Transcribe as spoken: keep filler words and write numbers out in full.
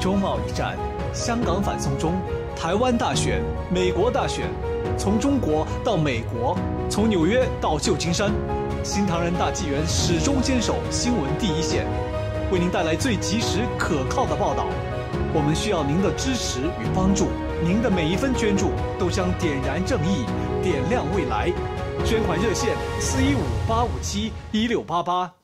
洲贸易战、香港反送中、台湾大选、美国大选，从中国到美国，从纽约到旧金山，新唐人大纪元始终坚守新闻第一线，为您带来最及时可靠的报道。我们需要您的支持与帮助，您的每一分捐助都将点燃正义，点亮未来。捐款热线：四一五八五七一六八八。